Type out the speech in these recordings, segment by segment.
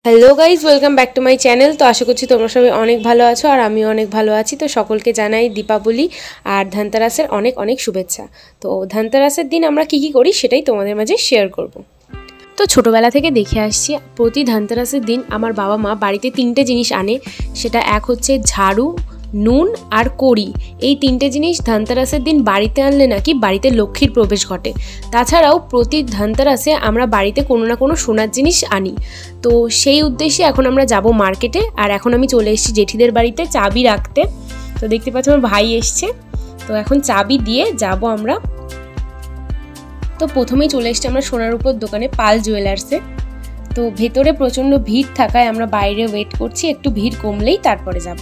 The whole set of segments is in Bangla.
Hello guys, welcome back to my channel. তো আশা করছি তোমরা সবাই অনেক ভালো আছো আর আমিও অনেক ভালো আছি। তো সকলকে জানাই দীপাবলি আর ধনতেরাসের অনেক অনেক শুভেচ্ছা। তো ধনতেরাসের দিন আমরা কি করি সেটাই তোমাদের মাঝে শেয়ার করব। তো ছোটোবেলা থেকে দেখে আসছি প্রতি ধনতেরাসের দিন আমার বাবা মা বাড়িতে তিনটে জিনিস আনে। সেটা এক হচ্ছে ঝাড়ু, নুন আর কড়ি। এই তিনটে জিনিস ধনতেরাসের দিন বাড়িতে আনলে নাকি বাড়িতে লক্ষ্মীর প্রবেশ ঘটে। তাছাড়াও প্রতি ধনতেরাসে আমরা বাড়িতে কোনো না কোনো সোনার জিনিস আনি। তো সেই উদ্দেশ্যে এখন আমরা যাব মার্কেটে। আর এখন আমি চলে এসেছি জেঠিদের বাড়িতে চাবি রাখতে। তো দেখতে পাচ্ছ আমার ভাই এসছে, তো এখন চাবি দিয়ে যাব আমরা। তো প্রথমেই চলে এসেছি আমরা সোনার উপর দোকানে, পাল জুয়েলার্সে। তো ভেতরে প্রচণ্ড ভিড় থাকায় আমরা বাইরে ওয়েট করছি, একটু ভিড় কমলেই তারপরে যাব।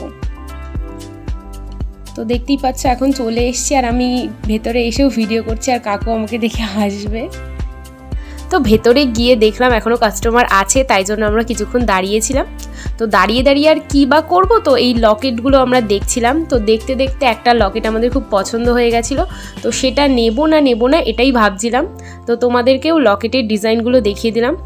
তো দেখতেই পাচ্ছ এখন চলে এসেছি আর আমি ভেতরে এসেও ভিডিও করছি আর কাকু আমাকে দেখে হাসবে। তো ভেতরে গিয়ে দেখলাম এখনও কাস্টমার আছে, তাই জন্য আমরা কিছুক্ষণ দাঁড়িয়েছিলাম। তো দাঁড়িয়ে দাঁড়িয়ে আর কী বা করবো, তো এই লকেটগুলো আমরা দেখছিলাম। তো দেখতে দেখতে একটা লকেট আমাদের খুব পছন্দ হয়ে গেছিলো। তো সেটা নেব না এটাই ভাবছিলাম। তো তোমাদেরকেও লকেটের ডিজাইনগুলো দেখিয়ে দিলাম।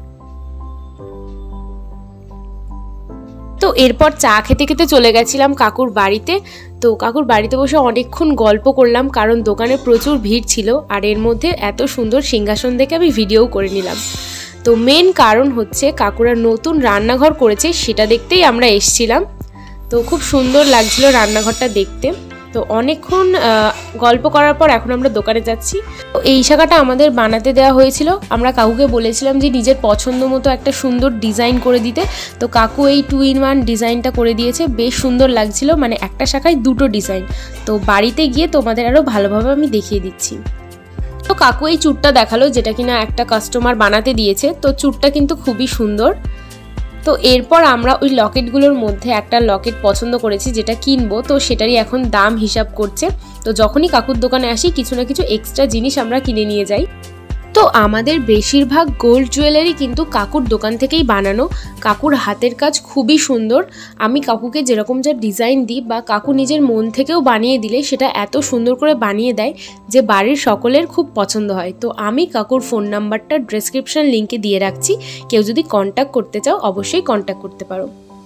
তো এরপর চা খেতে খেতে চলে গেছিলাম কাকুর বাড়িতে। তো কাকুর বাড়িতে বসে অনেকক্ষণ গল্প করলাম, কারণ দোকানে প্রচুর ভিড় ছিল আর এর মধ্যে এত সুন্দর সিংহাসন দেখে আমি ভিডিও করে নিলাম। তো মেন কারণ হচ্ছে কাকুরা নতুন রান্নাঘর করেছে, সেটা দেখতেই আমরা এসছিলাম। তো খুব সুন্দর লাগছিল রান্নাঘরটা দেখতে। তো অনেকক্ষণ গল্প করার পর এখন আমরা দোকানে যাচ্ছি। তো এই শাখাটা আমাদের বানাতে দেওয়া হয়েছিল। আমরা কাকুকে বলেছিলাম যে নিজের পছন্দ মতো একটা সুন্দর ডিজাইন করে দিতে। তো কাকু এই 2-in-1 ডিজাইনটা করে দিয়েছে, বেশ সুন্দর লাগছিল, মানে একটা শাখায় দুটো ডিজাইন। তো বাড়িতে গিয়ে তোমাদের আরও ভালোভাবে আমি দেখিয়ে দিচ্ছি। তো কাকু এই চুড়টা দেখালো, যেটা কিনা একটা কাস্টমার বানাতে দিয়েছে। তো চুড়টা কিন্তু খুবই সুন্দর। তো এরপর আমরা ওই লকেটগুলোর মধ্যে একটা লকেট পছন্দ করেছি, যেটা কিনবো। তো সেটারই এখন দাম হিসাব করছে। তো যখনই কাকুর দোকানে আসি কিছু না কিছু এক্সট্রা জিনিস আমরা কিনে নিয়ে যাই। তো আমাদের বেশিরভাগ গোল্ড জুয়েলারি কিন্তু কাকুর দোকান থেকেই বানানো। কাকুর হাতের কাজ খুবই সুন্দর। আমি কাকুকে যেরকম যা ডিজাইন দিই বা কাকু নিজের মন থেকেও বানিয়ে দিলে সেটা এত সুন্দর করে বানিয়ে দেয় যে বাড়ির সকলের খুব পছন্দ হয়। তো আমি কাকুর ফোন নাম্বারটা ডেসক্রিপশন লিঙ্কে দিয়ে রাখছি, কেউ যদি কন্ট্যাক্ট করতে চাও অবশ্যই কন্ট্যাক্ট করতে পারো।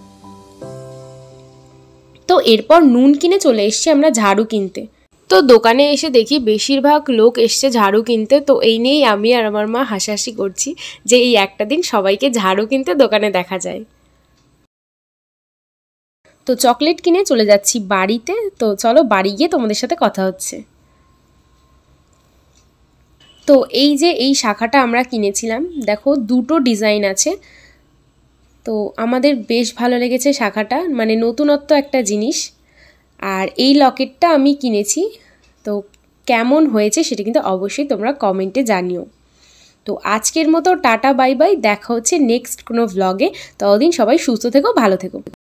তো এরপর নুন কিনে চলে এসেছি আমরা ঝাড়ু কিনতে। তো দোকানে এসে দেখি বেশিরভাগ লোক এসছে ঝাড়ু কিনতে। তো এই নিয়েই আমি আর আমার মা হাসাহাসি করছি যে এই একটা দিন সবাইকে ঝাড়ু কিনতে দোকানে দেখা যায়। তো চকলেট কিনে চলে যাচ্ছি বাড়িতে। তো চলো বাড়ি গিয়ে তোমাদের সাথে কথা হচ্ছে। তো এই যে এই শাখাটা আমরা কিনেছিলাম, দেখো দুটো ডিজাইন আছে। তো আমাদের বেশ ভালো লেগেছে শাখাটা, মানে নতুনত্ব একটা জিনিস। আর এই লকেটটা আমি কিনেছি। তো কেমন হয়েছে সেটা কিন্তু অবশ্যই তোমরা কমেন্টে জানিও। তো আজকের মতো টাটা বাই বাই, দেখা হচ্ছে নেক্সট কোনো ভ্লগে। ততদিন সবাই সুস্থ থেকো, ভালো থেকো।